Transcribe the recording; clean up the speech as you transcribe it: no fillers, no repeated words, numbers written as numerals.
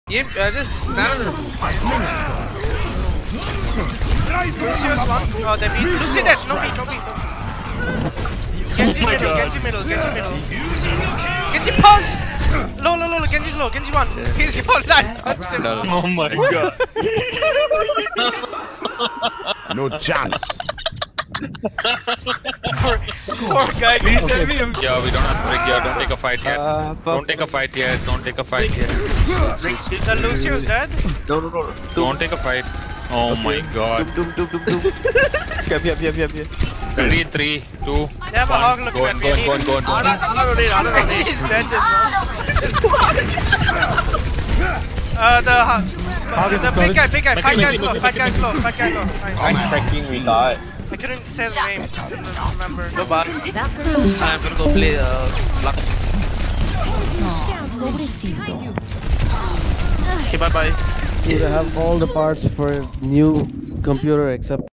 Yep, just Lucius one. Oh, they beat. Lucy dead. No beat. Genji middle. Genji punched. Low. Genji's low. Genji one. He's gone. I punched him. Oh my god. No chance. Poor guy. Please tell me. Yeah, we don't have to break here. Don't take a fight yet. Don't take a fight yet. The Lucius dead. No. Don't take a fight. Oh my god. Doom. Here. Ready? 3, 2, 1. They have a hog looking at me. Go on. He's dead as well. The big guy. Fat guy's low. Nice. I'm tracking, we got. I couldn't say the name. Didn't remember. I'm gonna go play Black. Okay, bye. You have all the parts for new computer except